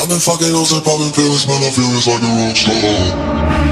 I've been fucking hoes and popping pills, man, I feel it's like a rock star.